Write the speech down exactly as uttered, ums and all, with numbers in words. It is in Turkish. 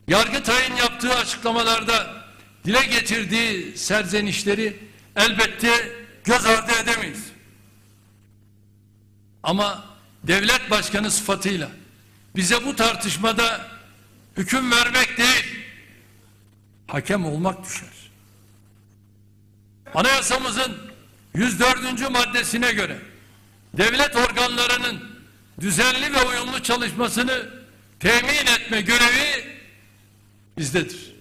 Yargıtay'ın yaptığı açıklamalarda dile getirdiği serzenişleri elbette göz ardı edemeyiz. Ama devlet başkanı sıfatıyla bize bu tartışmada hüküm vermek değil, hakem olmak düşer. Anayasamızın yüz dördüncü maddesine göre devlet organlarının düzenli ve uyumlu çalışmasını temin etme görevi bizdedir.